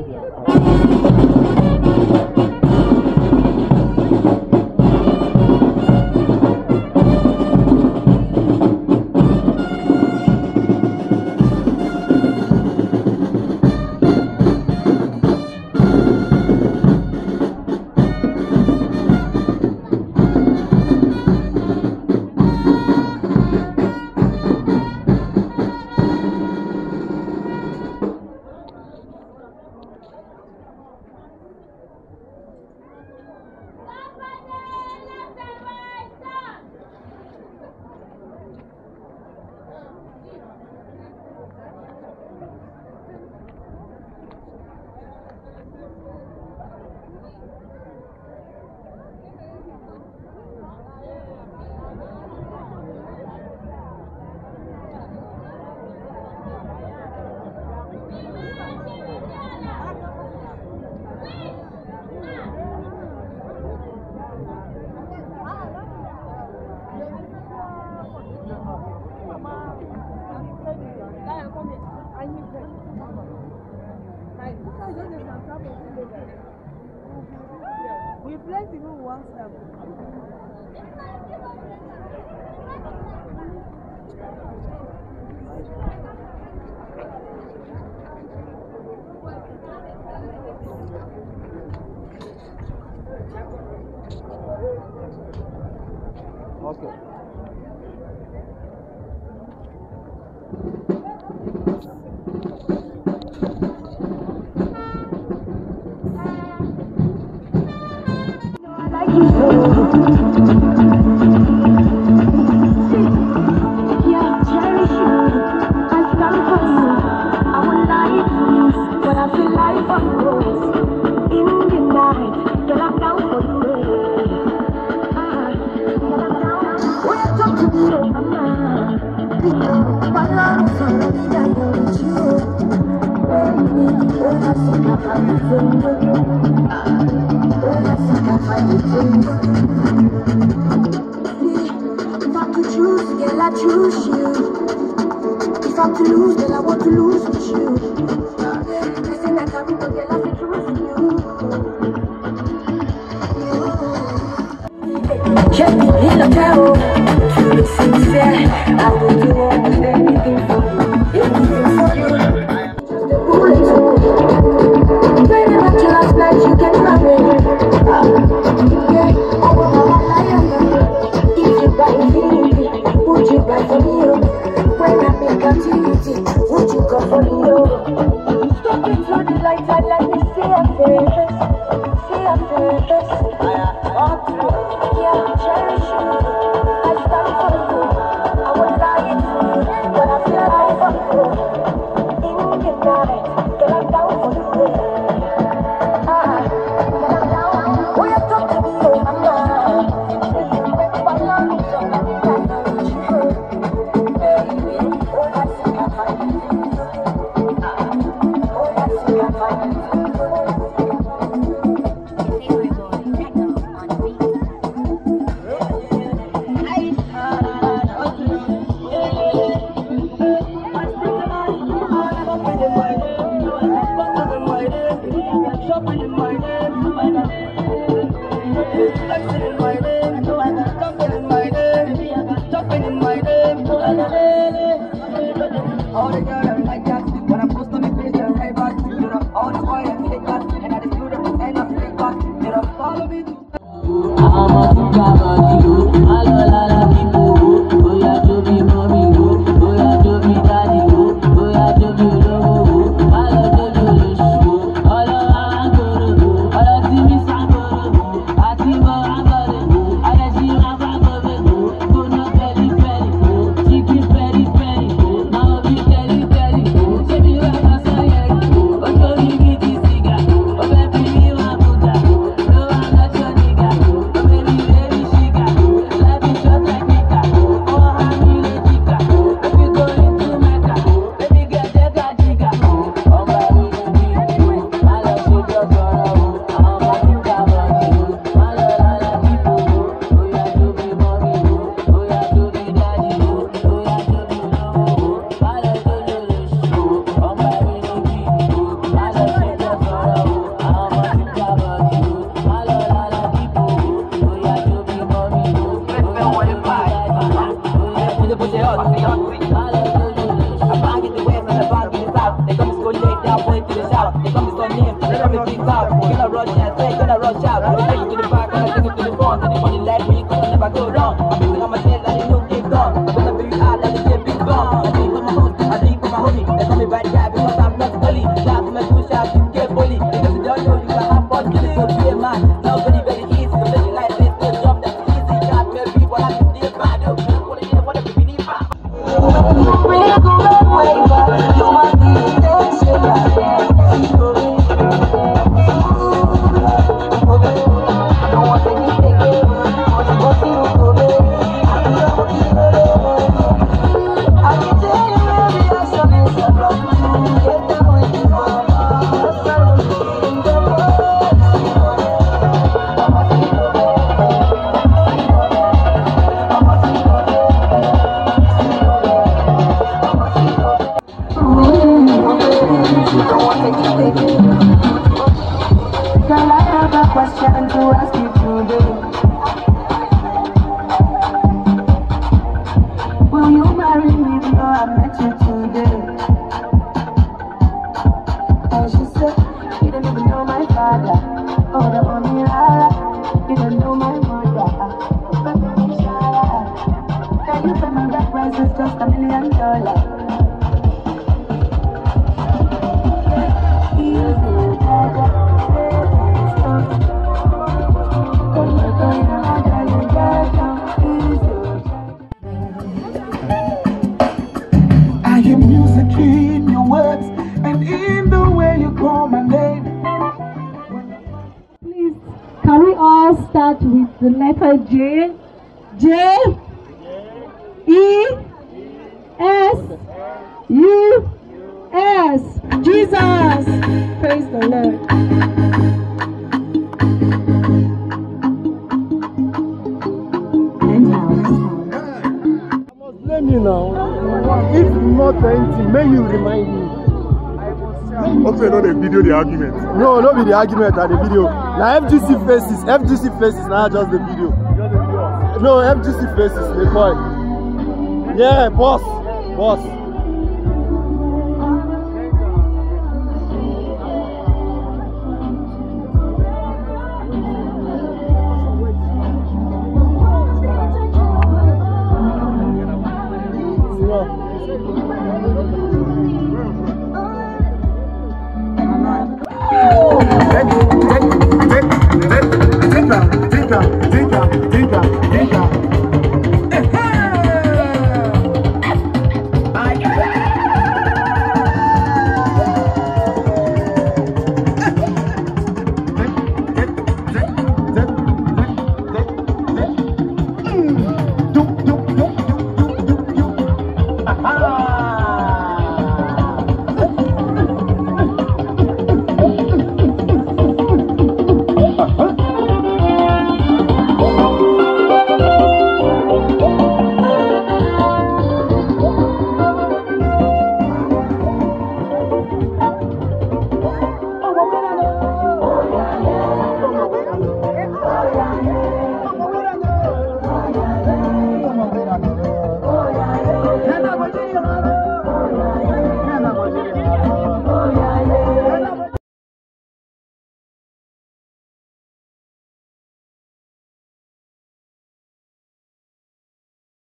We played even once now. Okay. If I'm to choose, girl, I choose you. If I'm to lose, girl, I want to lose with you. Listen, like I will, girl, I will choose you. Check me in the barrel. To be sincere, I will do almost anything for you. Anything for you. Just a bullet. Baby, back to last night, you get married. Yeah, I want my life. If you buy me, would you buy for me? When I make activity, would you go for me? Stepping through the lights, I let me see your face. See your face. Yeah, cherish you. I stand for you. I will lie to you, but I feel like for you. In the night, till I'm down for you. Oh, you talk to me, oh, mama. They call me big top. Gonna rush and say, gonna rush out. I take it to the back and I take it to the front. Anybody like me, cause I never go wrong. I'm thinking on my tail like you know get gone. I'm gonna be hard like a big bomb. I think for my host, I think for my homie. They call me bad guy because I'm not bully. Shout to my two shots, you get bully. Because you don't know you can have fun. Get it so be a man. Now very easy. So make it like this, no job that's easy. Can't tell people I can deal bad. Whatever we need back. Girl, I have a question to ask you today. Will you marry me if I met you today? And she said, you don't even know my father. Oh, the only rara. You don't know my mother. Can you pay my rent price is just $1 million? I hear music in your words and in the way you call my name. Please, can we all start with the letter J? J, E, S, U, S. Jesus. Praise the Lord. Blame you now. If not anything, may you remind me. Okay, not the video, the argument. No, not be the argument and the video. Now FGC faces, now just the video. No, FGC faces, they call it. Yeah, boss.